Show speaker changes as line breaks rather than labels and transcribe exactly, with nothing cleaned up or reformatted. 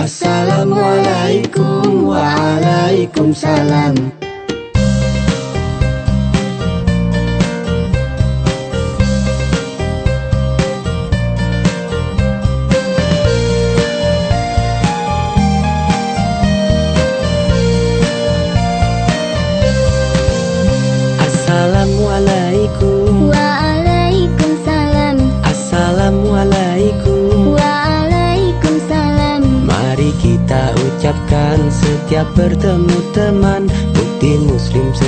Assalamualaikum waalaikumsalam. Assalamualaikum
Waalaikumsalam.
Assalamualaikum
Waalaikumsalam.
Mari kita ucapkan setiap bertemu teman, bukti muslim